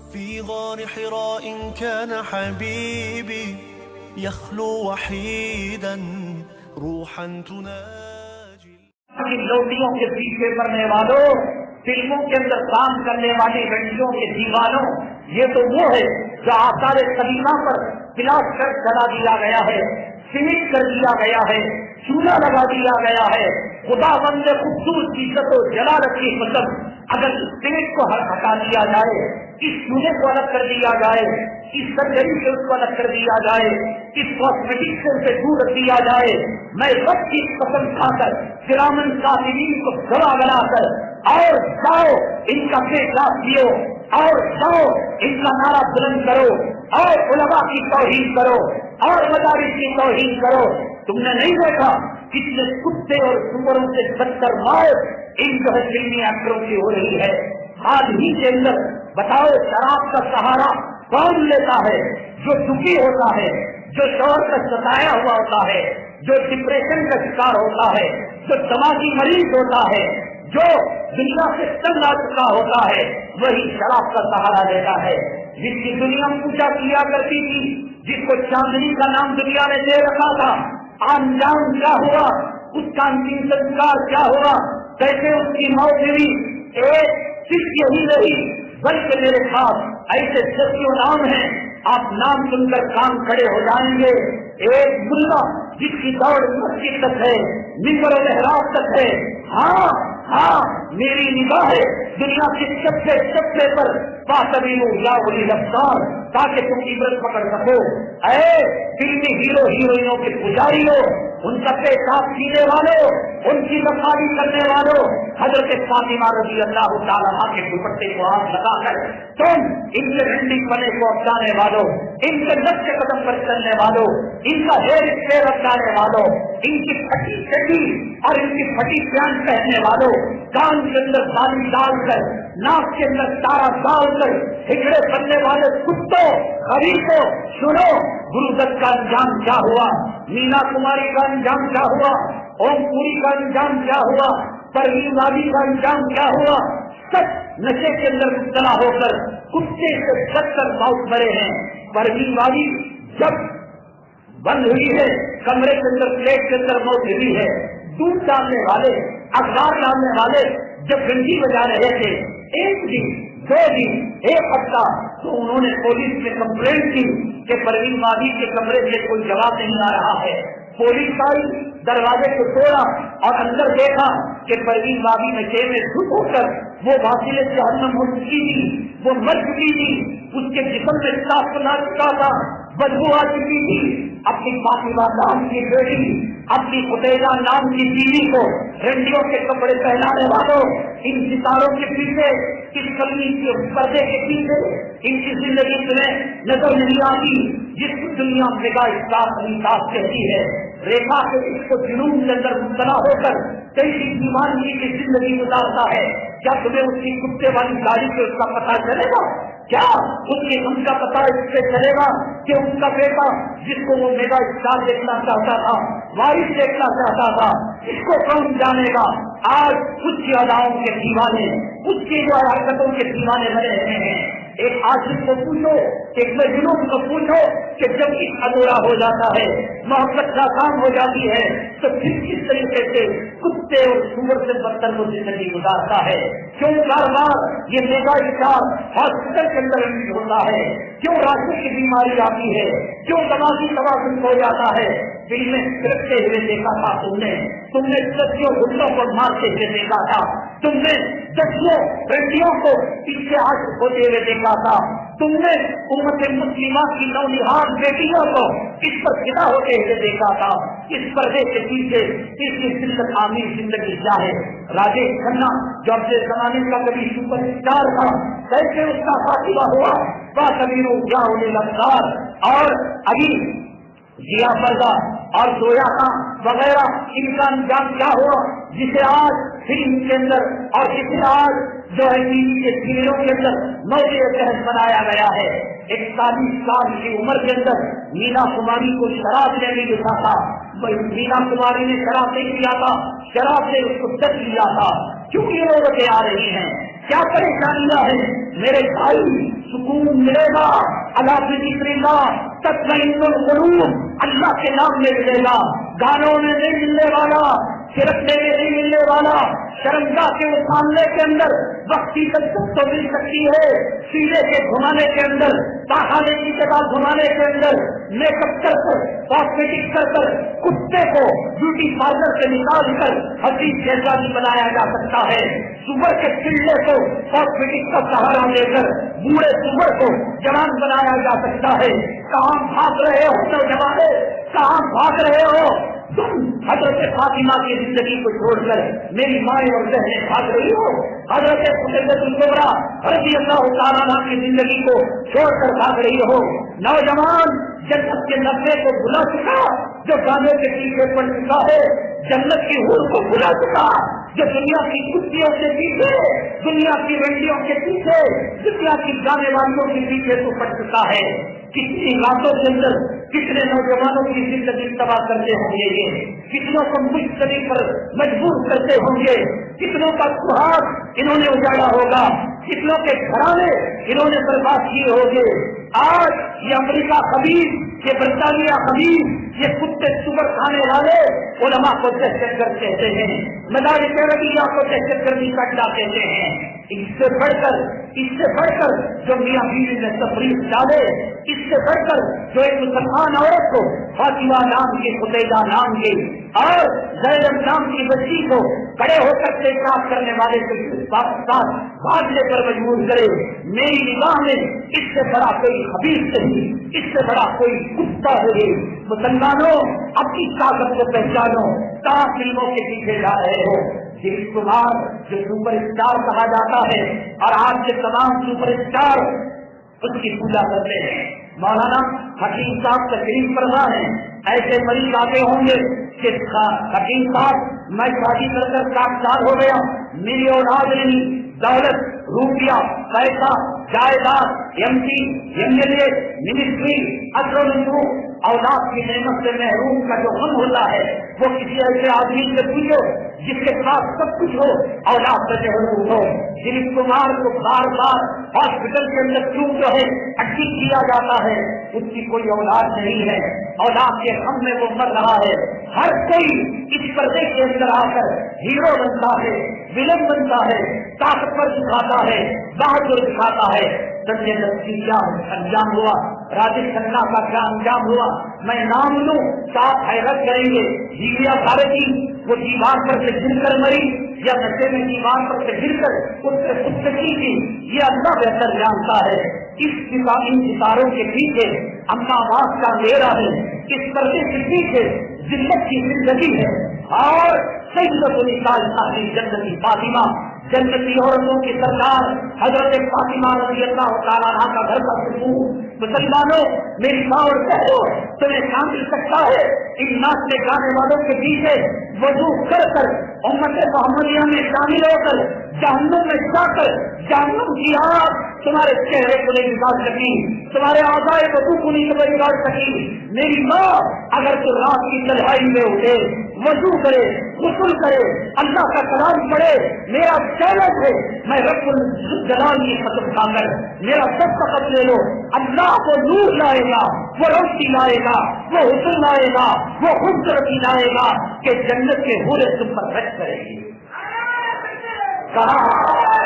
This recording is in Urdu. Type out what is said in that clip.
في غار حراء كان حبيبي يخلو وحيدا روحا تناجي. لوٹیوں کے پیچھے پڑنے والوں، فلموں کے اندر کام کرنے والے گنجوں کے دیوانوں، یہ تو وہ ہے جو آثار قدیمہ پر پلاسٹر چلا دیا گیا ہے، سیمنٹ کر دیا گیا ہے، چولہا لگا دیا گیا ہے. خدا بند خصوص کی عزت و جلالت کی قسم، اگر اس سیمنٹ کو ہٹا دیا جائے، اس چولہے کو الگ کر دیا جائے، اس سرجری سے اس کو الگ کر دیا جائے، اس کاسمیٹک سے دور رکھ دیا جائے، میں رب کی قسم کھا کر کرامن کاتبین کو گواہ بنا کر اور جاؤ ان کا فیصلہ پیو اور جاؤ ان کا نعرہ بلند کرو اور علماء کی توہین کرو اور مدارس کی توہین کرو. تم نے نہیں دیکھا کتنے کتے اور سوروں سے بدتر موت ان جو ہے فلمی ایکٹروں کی ہو رہی ہے. حال ہی کے اندر بتاؤ شراب کا سہارا کون لیتا ہے؟ جو دکھی ہوتا ہے، جو شوہر کا ستایا ہوا ہوتا ہے، جو ڈپریشن کا شکار ہوتا ہے، جو دماغی مریض ہوتا ہے، جو دنیا سے تنگ آ چکا ہوتا ہے، وہی شراب کا سہارا لیتا ہے. جس کی دنیا پوجا کیا کرتی تھی، جس کو چاندنی کا نام دنیا نے دے رکھا تھا، انجام کیا ہوا؟ اس کا انتم سنسکار کیا ہوا؟ کیسے اس کی موت ہوئی؟ ایک صرف یہی نہیں بلکہ میرے پاس ایسے سچیوں نام ہیں، آپ نام سن کر کام کھڑے ہو جائیں گے. ایک ملا جس کی دوڑ مسجد تک ہے، ممبر و محراب تک ہے. ہاں ہاں میری نگاہ ہے دنیا کے چپے پر پاسبینوں یا ولی رفتار تاکہ تم عبرت پکڑ سکو. اے فلمی ہیرو ہیروئنوں کے پجاریوں، ان کا پیشاب پینے والوں، ان کی بخاری کرنے والوں، حضرت فاطمہ رضی اللہ تعالیٰ عنہا کے دوپٹے کو ہاتھ لگا کر تم ان کے رنڈی پنے کو اپنانے والوں، ان کے نقش قدم پر چلنے والوں، ان کا ہیئر اسٹائل اپنانے والوں، ان کی پھٹی چڈی اور ان کی پھٹی پیانٹ پہننے والوں، کان کے اندر بالی ڈال کر، ناک کے اندر تارا ڈال کر ہجڑے بننے والے کتوں خریدو، سنو گرو دت کا انجام کیا ہوا، مینا کماری کا انجام کیا ہوا، اوم پوری کا انجام کیا ہوا، پروین وادی کا انجام کیا ہوا. سب نشے کے اندر مبتلا ہو کر کتے سے بدتر موت مرے ہیں. پروین وادی جب بند ہوئی ہے، کمرے کے اندر پلیٹ کے اندر موت ہوئی ہے. دودھ ڈالنے والے، اخبار ڈالنے والے جب گھنٹی بجا رہے تھے، ایک دن، دو دن، ایک ہفتہ، تو انہوں نے پولیس میں کمپلینٹ کی کہ پروین وادی کے کمرے سے کوئی جواب نہیں آ رہا ہے. پولیس آئی، دروازے کو توڑا اور اندر دیکھا کہ پروین وادی نشے میں دھت ہو کر وہ واصل جہنم ہو چکی تھی، وہ مر چکی تھی، اس کے جسم میں سانس نہ چکا تھا، بدبو آ چکی تھی. اپنی فاطمہ نام کی بیٹی، اپنی خدیجہ نام کی بیوی کو رنڈیوں کے کپڑے پہنانے والوں، ان ستاروں کے پیچھے، اس کمی کے پردے کے پیچھے ان کی زندگی تمہیں نظر نہیں آتی. جس دنیا میں کا انصاف کہتی ہے، ریکھا سے اس کو جنون کے اندر مبتلا ہو کر کئی دیوانگی کی زندگی گزارتا ہے. کیا تمہیں اس کی کتے والی گاڑی سے اس کا پتہ چلے گا؟ کیا اس کی ان کا پتہ اس سے چلے گا کہ اس کا بیٹا جس کو وہ میگا اسٹار دیکھنا چاہتا تھا، وارث دیکھنا چاہتا تھا، اس کو کون جانے گا؟ آج اس کی اداؤں کے دیوانے، اس کی جو حرکتوں کے دیوانے بنے رہے ہیں. ایک عاشق کو پوچھو، ایک مجنون کو پوچھو کہ جب اس ادھورا ہو جاتا ہے، محبت ناکام ہو جاتی ہے، تو پھر کس طریقے سے کتے اور سور سے بدتر وہ زندگی گزارتا ہے. کیوں بار بار یہ میگا اسٹار ہاسپٹل کے اندر ہوتا ہے؟ کیوں راشن کی بیماری آتی ہے؟ کیوں دماغی توازن ہو جاتا ہے؟ دل میں پھرتے ہوئے دیکھا تھا تم نے دسیوں گھٹنوں کو مارتے ہوئے دیکھا تھا، تم نے دسیوں رنڈیوں کو پیچھے ہاتھ ہوتے ہوئے دیکھا تھا، تم نے امت مسلمہ کی نونہال بیٹیوں کو اس پر فدا ہوتے ہوئے دیکھا تھا. اس پردے کے پیچھے اس کی ذلت آمیز زندگی کیا ہے؟ راجیش کھنہ جو اپنے زمانے کا کبھی سپر اسٹار تھا، کیسے اس کا خاتمہ ہوا؟ باقبیروں کیا ہونے لگتا. اور ابھی ضیا پردہ اور زویا خان وغیرہ ان کا انجام کیا ہوا؟ جسے آج فلم کے اندر اور جسے آج جو ہے ٹی وی کے سیریلوں کے اندر موضوع بحث بنایا گیا ہے. 41 سال کی عمر کے اندر مینا کماری کو شراب لینے لکھا تھا. مینا کماری نے شراب نہیں پیا تھا، شراب سے اس کو دس لیا تھا. کیوں یہ نوبتیں آ رہی ہیں؟ کیا پریشانیاں ہیں میرے بھائی؟ سکون ملے گا اللہ بذکر اللہ تطمئن القلوب، اللہ کے نام میں ملے گا، گانوں میں نہیں ملنے والا، چھڑکنے میں نہیں ملنے والا، شرمگاہ کے سامنے کے اندر وقتی لذت تو مل سکتی ہے، سینے کے گھمانے کے اندر، پاخانے کی جگہ گھمانے کے اندر، میک اپ کر کر، کاسمیٹک کر کر، کتے کو بیوٹی پارلر سے نکال کر حسین جیسا بھی بنایا جا سکتا ہے، سور کے چلے کو کاسمیٹک کا سہارا لے کر بوڑھے سور کو جوان بنایا جا سکتا ہے۔ کہاں بھاگ رہے ہو نوجوان، کہاں بھاگ رہے ہو تم؟ حضرت فاطمہ کی زندگی کو چھوڑ کر میری مائیں اور بہنیں بھاگ رہی ہو، حضرت سیدۃ الکبریٰ رضی اللہ تعالیٰ عنہ کی زندگی کو چھوڑ کر بھاگ رہی ہو۔ نوجوان جنت کے نغمے کو بھلا چکا جو گانے کے پیچھے پڑ چکا ہے، جنت کی حور کو بھلا چکا جو دنیا کی کتیوں کے پیچھے، دنیا کی رنڈیوں کے پیچھے، دنیا کی گانے والیوں کے پیچھے تو پڑ چکا ہے۔ کتنی راتوں کے اندر کتنے نوجوانوں کی زندگی تباہ کرتے ہوں گے، یہ کتنوں کو مشتری پر مجبور کرتے ہوں گے، کتنوں کا سہاگ انہوں نے اجاڑا ہوگا، کتنوں کے گھرانے انہوں نے برباد کیے ہوں گے۔ آج یہ امریکہ خبیث، یہ برطانیہ خبیث، یہ کتے سور کھانے والے علماء کو دہشت گرد کہتے ہیں، مدارس عربیہ کو دہشت گردی کا اڈا کہتے ہیں۔ اس سے بڑھ کر جو میاں بیوی نے تفریق ڈالے، اس سے بڑھ کر جو ایک مسلمان عورت کو فاطمہ نام کی، خدیجہ نام کی اور زینب نام کی بچی کو کھڑے ہو کر پیشاب کرنے والے کو پاکستان بھاگنے پر مجبور کرے، میری نگاہ میں اس سے بڑا کوئی خبیث نہیں، اس سے بڑا کوئی کتا نہیں۔ مسلمانوں اپنی طاقت کو پہچانو، کہاں فلموں کے پیچھے جا رہے ہو؟ دلیپ کمار جو سپر اسٹار کہا جاتا ہے اور آج کے تمام سپر اسٹار اس کی پوجا کرتے ہیں۔ مولانا حکیم صاحب تشریف فرما ہیں، ایسے مریض آتے ہوں گے کہ حکیم صاحب میں شادی کر کر 60 سال ہو گیا، میری اولاد نہیں، دولت، روپیہ، پیسہ، جائیداد، M P, M L A, ministry, اثر اولاد کی نعمت سے محروم کا جو غم ہوتا ہے وہ کسی ایسے آدمی سے پوچھو جس کے پاس سب کچھ ہو، اولاد سے محروم ہو۔ دلیپ کمار کو بار بار ہاسپٹل کے اندر کیوں جو ہے ایڈمٹ کیا جاتا ہے؟ اس کی کوئی اولاد نہیں ہے، اولاد کے غم میں وہ مر رہا ہے۔ ہر کوئی اس پردے کے اندر آ کر ہیرو بنتا ہے، ولن بنتا ہے، طاقتور دکھاتا ہے، بہادر دکھاتا ہے۔ سنجے دت کی کیا انجام ہوا، راجیش کھنہ کا کیا انجام ہوا، میں نام لوں تو آپ حیرت کریں گے۔ جیویا بھارتی وہ دیوار پر سے گر کر مری یا نشے میں دیوار پر سے گر کر اس سے خودکشی کی، یہ اللہ بہتر جانتا ہے۔ ان ستاروں کے پیچھے اما آواز کا اندھیرا ہے، اس پردے کے پیچھے ذلت کی زندگی ہے۔ اور سیدۃ النساء جنتی فاطمہ، جنتی عورتوں کی سرکار حضرت فاطمہ رضی اللہ تعالیٰ عنہ کا گھر کا سکون۔ مسلمانوں میری ماں اور بہنوں، تمہیں کام مل سکتا ہے ان ناچنے گانے والوں کے پیچھے وضو کر کر امت محمدیہ میں شامل ہو کر جہنم میں جا کر جہنم کی آگ تمہارے چہرے کو نہیں بگاڑ سکی، تمہارے اعضاء وضو کو نہیں بگاڑ سکی۔ میری ماں اگر تو رات کی تنہائی میں اٹھے، وضو کرے، غسل کرے، اللہ کا کلام پڑھے، میرا چیلنج ہے، میں رب الجلال کی قسم کھا کر میرا سب فقط لے لو، اللہ وہ نور لائے گا، وہ روشنی لائے گا، وہ حسن لائے گا، وہ خوبصورتی لائے گا کہ جنت کے حوریں تم پر رش کرے گی۔ کہا